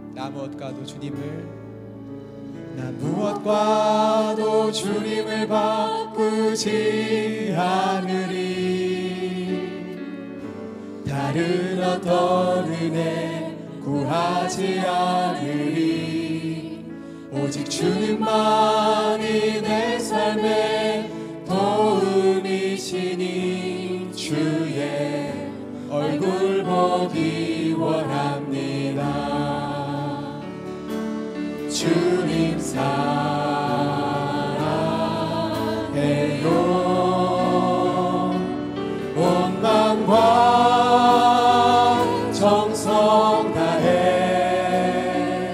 나 무엇과도 주님을 바꾸지 않으리. 다른 어떤 은혜 구하지 않으리. 오직 주님만이 내 삶의 도움이시니 주의 얼굴 보기 원합니다. 주님 사랑해요. 온 마음과 정성 다해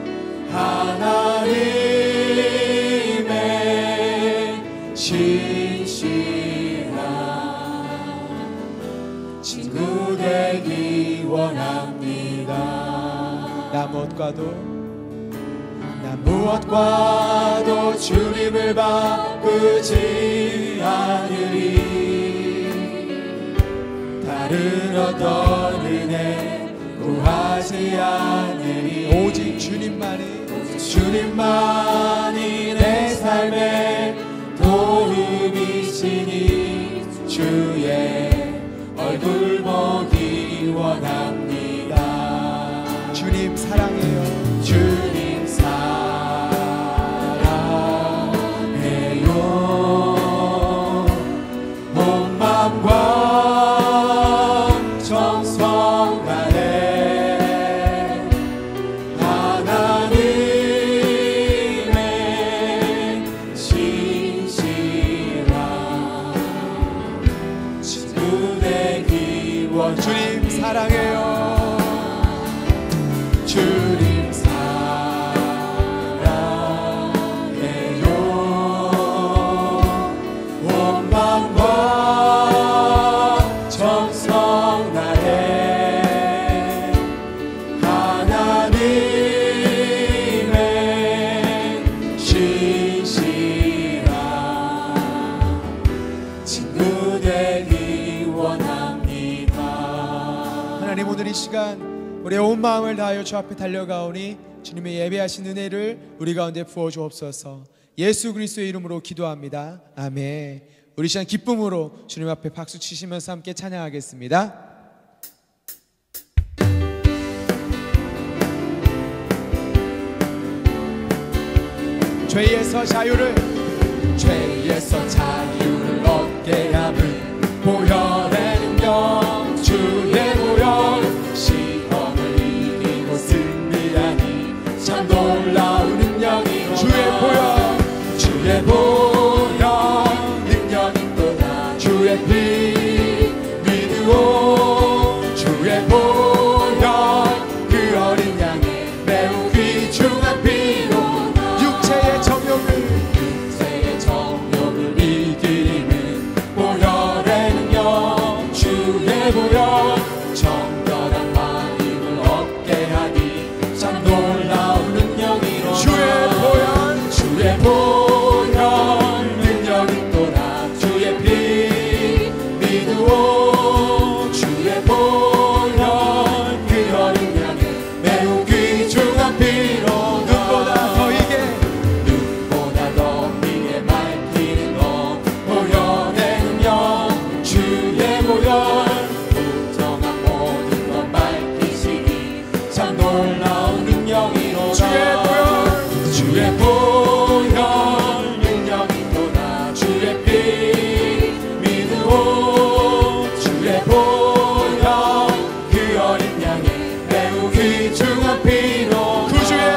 하나님의 신실한 친구 되기 원합니다. 나 무엇과도 주님을 바꾸지 않으리. 다른 어떤 은혜 구하지 않으리. 오직 주님만이 내 삶의 도움이시니 주의 얼굴 보기 원합니다. 주님 사랑해요. 주님 사랑해요. 온 마음과 정성 다해 하나님의 신실한 친구 되기 원. 주님 사랑해요. 주님 사랑해요. 온 마음과 정성 다해 하나님의 신실한 친구 되기 원합니다. 하나님, 오늘 이 시간 우리의 온 마음을 다하여 주 앞에 달려가오니 주님의 예배하신 은혜를 우리 가운데 부어주옵소서. 예수 그리스도의 이름으로 기도합니다. 아멘. 우리 시간 기쁨으로 주님 앞에 박수 치시면서 함께 찬양하겠습니다. 죄에서 자유를 얻게 함은 보혈의 능력, 주의 보혈. 참 놀라운 능력이 주의 보혈 능력이 또다. 주의 피 믿으오. 주의 보혈 그 어린 양의 매우 귀중한 피로 육체의 정욕을 이기는 보혈의 능력. 주의 보혈 정결한 마음을 얻게 하니 참 놀라운 능력이로다. 주의 보혈 능력이 또다. 주의 피 믿으오. 주의 보혈 그 어린 양의 매우 귀중한 피로 눈보다 더 이게 맑히는 것 보혈의 능력. 주의 보혈 부정한 모든 것 밝히시니 참 놀라운 능력이로다. 주의 보혈 능력이 또다. 주의 피 믿으오. 주의 보혈 그 어린 양의 매우 귀중한 피로 구주의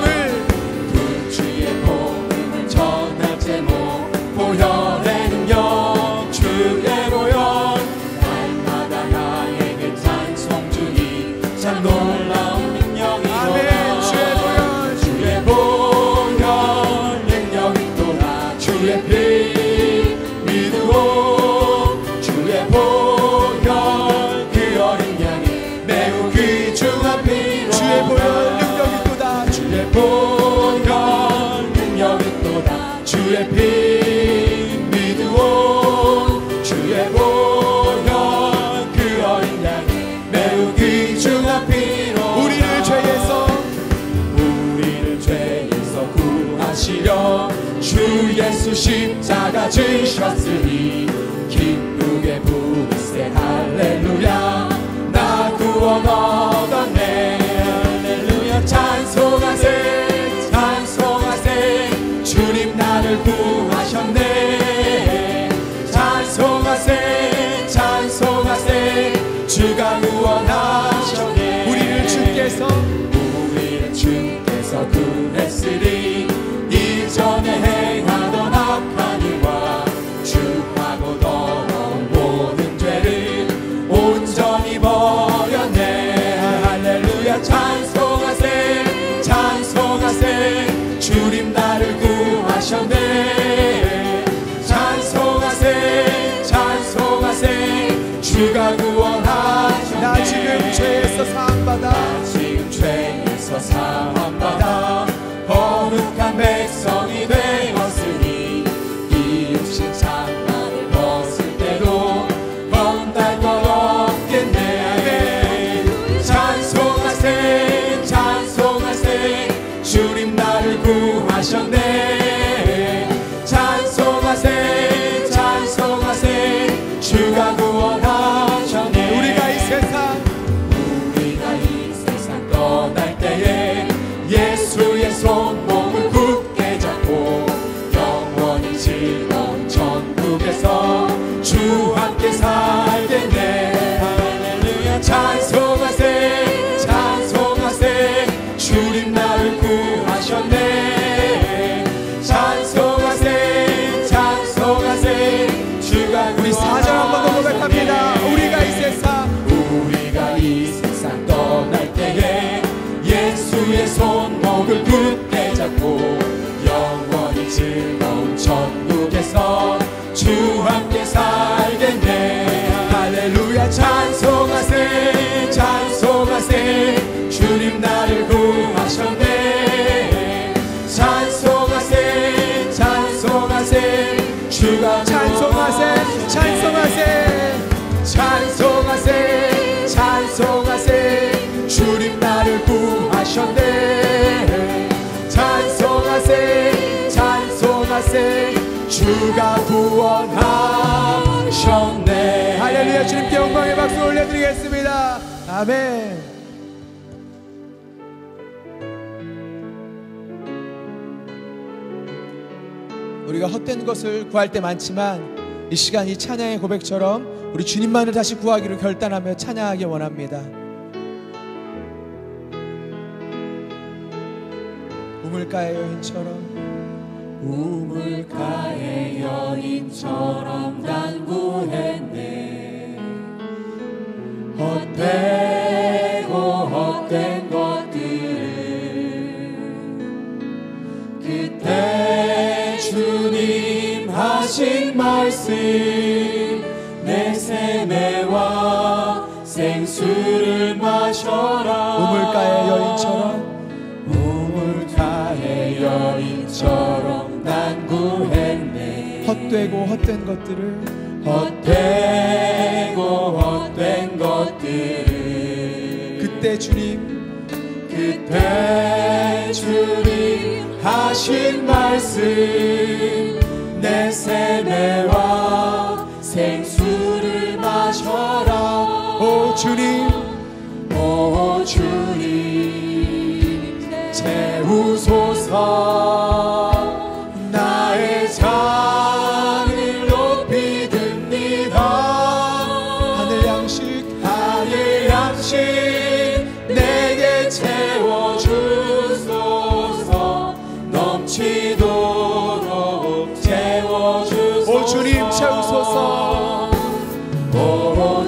복음을 전할 제목 보혈의 능력. 주의 보혈 날마다 나에게 찬송 주니 참 놀라운 능력이로다. 주의 보혈 능력이 또다. 주의 피 믿으오. 주의 보혈 그 어린 양의 매우 귀중한 피로 주의 보혈 능력이 또다. 주의 보혈 능력이 또다. 주의 피 믿으오. 주의 보혈 그 어린 양의 매우 귀중한 피로 우리를 죄에서 예수 십자가 지셨으니 기쁘게 부르세 할렐루야. 나 구원 얻었네. 할렐루야. 찬송하세 찬송하세 주님 나를 구하셨네. 찬송하세 찬송하세 주가 구원하셨네. 우리를 주께서 구했으리 이전에 행하던 악한 일과 주하고 넘어온 모든 죄를 온전히 버렸네. 할렐루야. 찬송하세 찬송하세 주님 나를 구하셨네. 찬송하세 찬송하세 주가 구원하셨네. 나 지금 죄에서 사함받아 나 지금 죄에서 사함받아 거룩한 백성이 되었으니 이 육신 장막을 벗을 때도 겁날 것 없겠네. 찬송하세 찬송하세 주님 나를 구하셨네. 찬송하세 찬송하세 주가 구원하셨네. 우리가 이 세상 떠날 때에 예수의 손목을 굳게 잡고 영원히 즐거운 천국에서 주 함께 살겠네. 할렐루야. 찬송하세 찬송하세 주님 나를 구하셨네. 찬송하세 찬송하세 주가 우리 4절 한번 더 고백합니다. 우리가 이 세상 떠날 때에 예수의 손목을 굳게 잡고 영원히 즐거운 천국에서 주 함께 살겠네. 할렐루야. 찬송하세 찬송하세 주님 나를 구하셨네. 찬송하세 찬송하세 주가 찬송하세 찬송하세 찬송하세 찬송하세 주님 나를 구하셨네. 찬송하세 찬송하세 주가 구원하셨네. 할렐루야. 주님께 영광의 박수 올려드리겠습니다. 아멘. 우리가 헛된 것을 구할 때 많지만 이 시간 이 찬양의 고백처럼 우리 주님만을 다시 구하기로 결단하며 찬양하기 원합니다. 우물가의 여인처럼 우물가의 여인처럼 난 구했네. 헛되고 헛된 것들을 그때 주님 하신 말씀 내 세매와 생수를 마셔라. 우물가의 여인처럼 우물가의 여인처럼 난 구했네. 헛되고 헛된 것들을 헛되고 헛된 것들을 그때 주님 하신 말씀 내 세매와 생수를 마셔라. 오 주님 오 주님 채우소서. 나의 잔을 높이 듭니다. 하늘 양식 내게 채워주소서. 넘치도록 채워주소서. 오 주님 채우소서. 오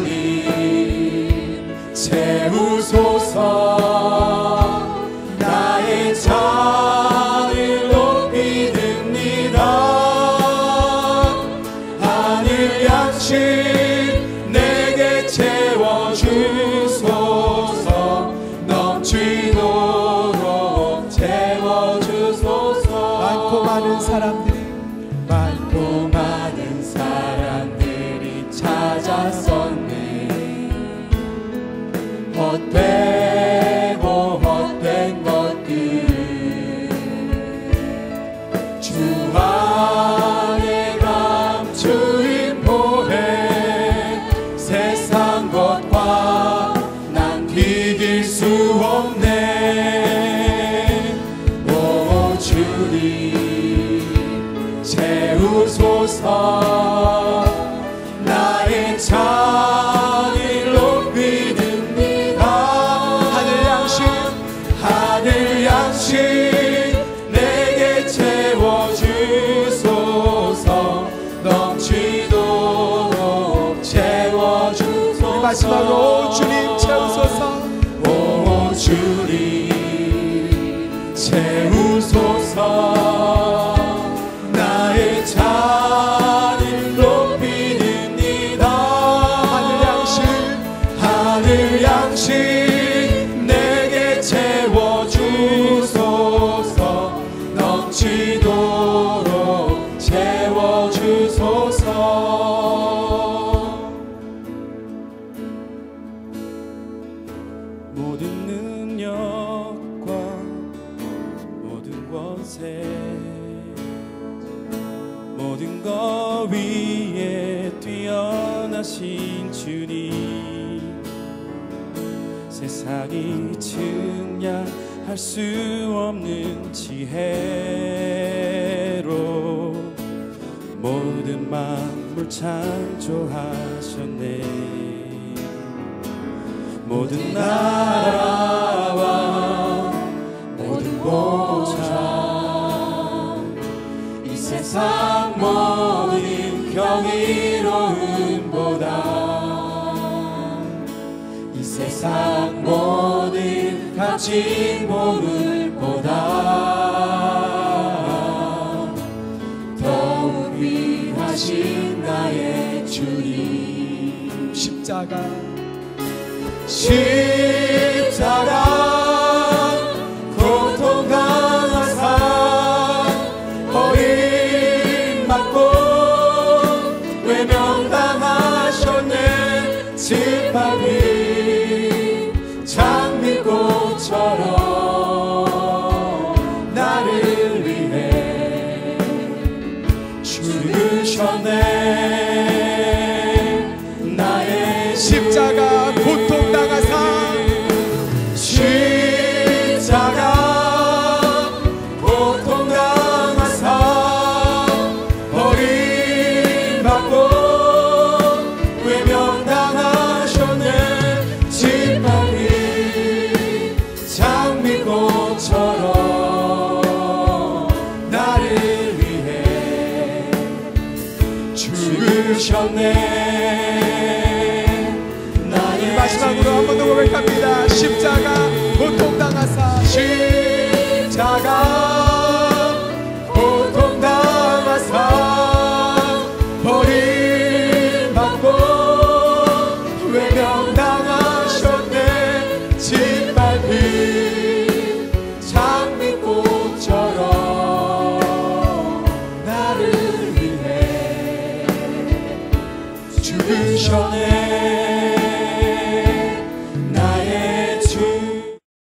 주님 채우소서. 나의 잔을 높이 듭니다. 하늘 양식 내게 채워주소서. 넘치도록 채워주소서. 많고 많은 사람들이 찾았었네. 헛되고 헛된 것들 주소서 나의 찬양 높이는이다 하늘 양식 내게 채워주소서 넘치도록 채워주소서 모든 능력과 모든 권세 모든 것 위에 뛰어나신 주님 세상이 측량할 수 없는 지혜로 모든 만물 창조하셨네 모든 나라와 모든 보좌 이 세상 모든 경이로움보다 이 세상 모든 가진 보물보다 더욱 귀하신 나의 주님 십자가 고통 당하사 버림받고 외면당하셨네 지팡이 장미꽃처럼 나를 위해 죽으셨네 나의 십자가 고통 당하사 십자가 고통 당하사 버림받고 외면당하셨네 지팡이 장미꽃처럼 나를 위해 죽으셨네 마지막으로 한 번 더 고백합니다. 십자가 고통 당하사 십자가